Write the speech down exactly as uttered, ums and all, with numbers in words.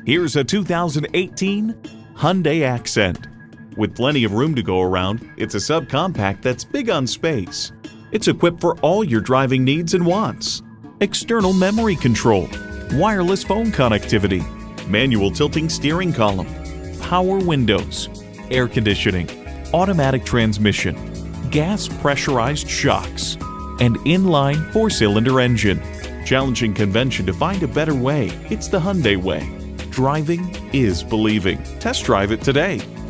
Here's a two thousand eighteen Hyundai Accent. With plenty of room to go around, it's a subcompact that's big on space. It's equipped for all your driving needs and wants. External memory control, wireless phone connectivity, manual tilting steering column, power windows, air conditioning, automatic transmission, gas pressurized shocks, and inline four-cylinder engine. Challenging convention to find a better way, it's the Hyundai way. Driving is believing. Test drive it today.